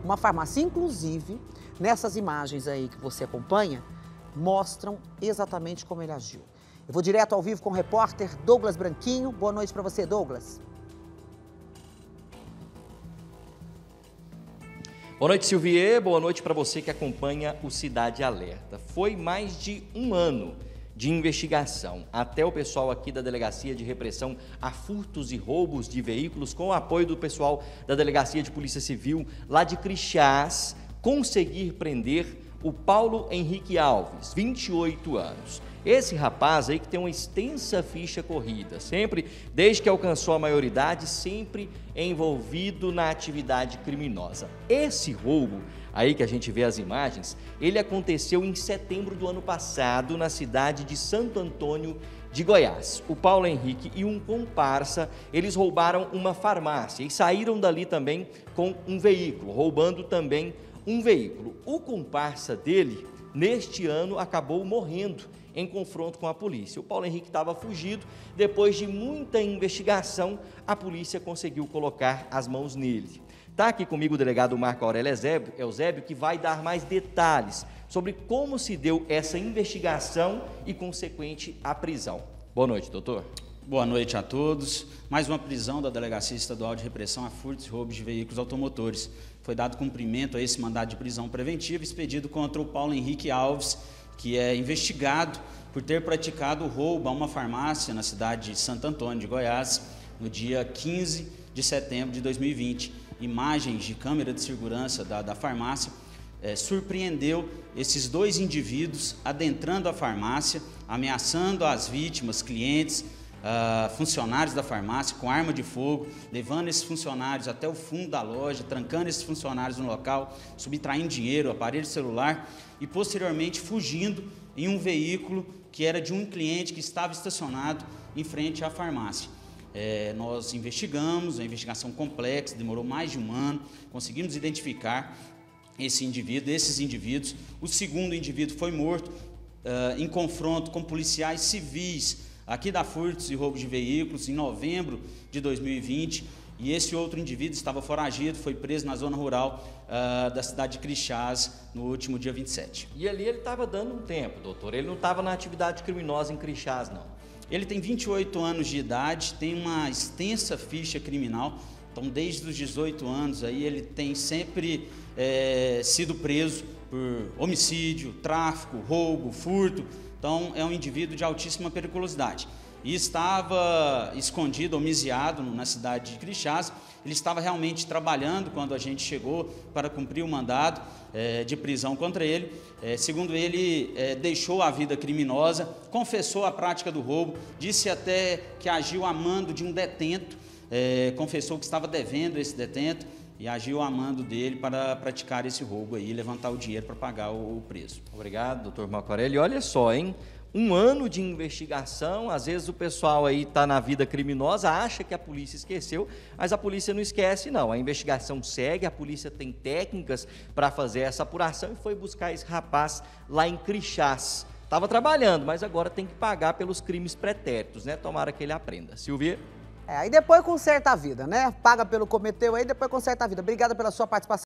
uma farmácia. Inclusive, nessas imagens aí que você acompanha, mostram exatamente como ele agiu. Eu vou direto ao vivo com o repórter Douglas Branquinho. Boa noite para você, Douglas. Boa noite, Silvier. Boa noite para você que acompanha o Cidade Alerta. Foi mais de um ano de investigação, até o pessoal aqui da Delegacia de Repressão a Furtos e Roubos de Veículos, com o apoio do pessoal da Delegacia de Polícia Civil, lá de Crixás, conseguir prender o Paulo Henrique Alves, 28 anos. Esse rapaz aí que tem uma extensa ficha corrida, sempre, desde que alcançou a maioridade, sempre envolvido na atividade criminosa. Esse roubo aí que a gente vê as imagens, ele aconteceu em setembro do ano passado, na cidade de Santo Antônio de Goiás. O Paulo Henrique e um comparsa, eles roubaram uma farmácia e saíram dali também com um veículo, roubando também um veículo. O comparsa dele, neste ano, acabou morrendo em confronto com a polícia. O Paulo Henrique estava fugido. Depois de muita investigação, a polícia conseguiu colocar as mãos nele. Está aqui comigo o delegado Marco Aurélio Eusébio, que vai dar mais detalhes sobre como se deu essa investigação e consequente a prisão. Boa noite, doutor. Boa noite a todos. Mais uma prisão da Delegacia Estadual de Repressão a Furtos e Roubos de Veículos Automotores. Foi dado cumprimento a esse mandado de prisão preventiva expedido contra o Paulo Henrique Alves, que é investigado por ter praticado o roubo a uma farmácia na cidade de Santo Antônio de Goiás, no dia 15 de setembro de 2020. Imagens de câmera de segurança da farmácia surpreendeu esses dois indivíduos adentrando a farmácia, ameaçando as vítimas, clientes, funcionários da farmácia com arma de fogo, levando esses funcionários até o fundo da loja, trancando esses funcionários no local, subtraindo dinheiro, aparelho celular e posteriormente fugindo em um veículo que era de um cliente que estava estacionado em frente à farmácia. Nós investigamos, a investigação complexa, demorou mais de um ano, conseguimos identificar esses indivíduos. O segundo indivíduo foi morto em confronto com policiais civis aqui da Furtos e Roubos de Veículos, em novembro de 2020, e esse outro indivíduo estava foragido, foi preso na zona rural da cidade de Crixás no último dia 27. E ali ele estava dando um tempo, doutor, ele não estava na atividade criminosa em Crixás, não? Ele tem 28 anos de idade, tem uma extensa ficha criminal, então desde os 18 anos aí ele tem sempre sido preso por homicídio, tráfico, roubo, furto. Então, é um indivíduo de altíssima periculosidade. E estava escondido, homicidiado na cidade de Crixás. Ele estava realmente trabalhando quando a gente chegou para cumprir o mandado de prisão contra ele. Segundo ele, deixou a vida criminosa, confessou a prática do roubo, disse até que agiu a mando de um detento, confessou que estava devendo esse detento e agiu a mando dele para praticar esse roubo aí, levantar o dinheiro para pagar o preço. Obrigado, doutor Marco Aurélio. Olha só, hein? Um ano de investigação, às vezes o pessoal aí está na vida criminosa, acha que a polícia esqueceu, mas a polícia não esquece não, a investigação segue, a polícia tem técnicas para fazer essa apuração e foi buscar esse rapaz lá em Crixás. Estava trabalhando, mas agora tem que pagar pelos crimes pretéritos, né? Tomara que ele aprenda. Silvia? Aí depois conserta a vida, né? Paga pelo cometeu aí, depois conserta a vida. Obrigada pela sua participação.